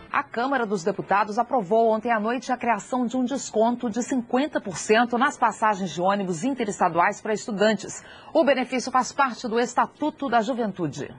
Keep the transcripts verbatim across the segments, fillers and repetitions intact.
A Câmara dos Deputados aprovou ontem à noite a criação de um desconto de cinquenta por cento nas passagens de ônibus interestaduais para estudantes. O benefício faz parte do Estatuto da Juventude.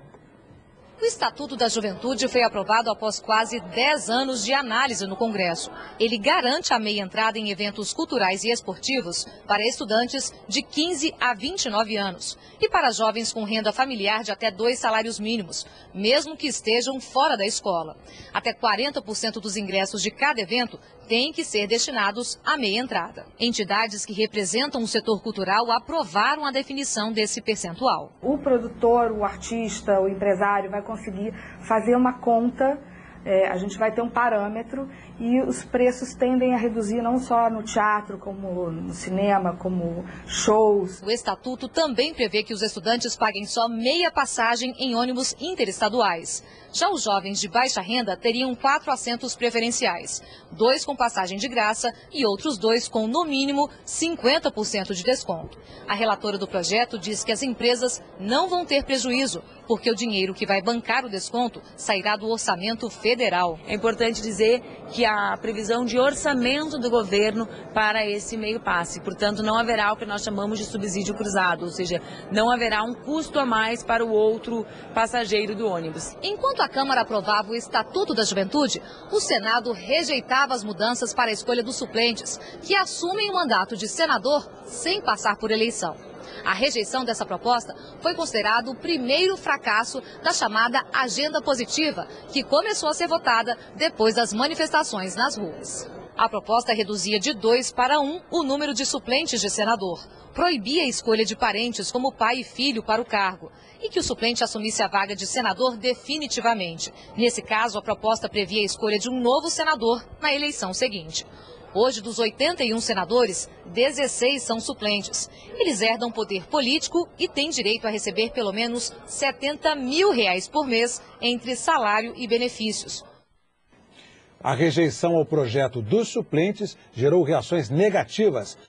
O Estatuto da Juventude foi aprovado após quase dez anos de análise no Congresso. Ele garante a meia entrada em eventos culturais e esportivos para estudantes de quinze a vinte e nove anos e para jovens com renda familiar de até dois salários mínimos, mesmo que estejam fora da escola. Até quarenta por cento dos ingressos de cada evento têm que ser destinados à meia entrada. Entidades que representam o setor cultural aprovaram a definição desse percentual. O produtor, o artista, o empresário vai conseguir fazer uma conta, é, a gente vai ter um parâmetro e os preços tendem a reduzir não só no teatro, como no cinema, como shows. O Estatuto também prevê que os estudantes paguem só meia passagem em ônibus interestaduais. Já os jovens de baixa renda teriam quatro assentos preferenciais, dois com passagem de graça e outros dois com, no mínimo, cinquenta por cento de desconto. A relatora do projeto diz que as empresas não vão ter prejuízo, porque o dinheiro que vai bancar o desconto sairá do orçamento federal. É importante dizer que a previsão de orçamento do governo para esse meio passe, portanto, não haverá o que nós chamamos de subsídio cruzado, ou seja, não haverá um custo a mais para o outro passageiro do ônibus. Enquanto a Câmara aprovava o Estatuto da Juventude, o Senado rejeitava as mudanças para a escolha dos suplentes, que assumem o mandato de senador sem passar por eleição. A rejeição dessa proposta foi considerado o primeiro fracasso da chamada Agenda Positiva, que começou a ser votada depois das manifestações nas ruas. A proposta reduzia de dois para um o número de suplentes de senador, proibia a escolha de parentes como pai e filho para o cargo e que o suplente assumisse a vaga de senador definitivamente. Nesse caso, a proposta previa a escolha de um novo senador na eleição seguinte. Hoje, dos oitenta e um senadores, dezesseis são suplentes. Eles herdam poder político e têm direito a receber pelo menos setenta mil reais por mês entre salário e benefícios. A rejeição ao projeto dos suplentes gerou reações negativas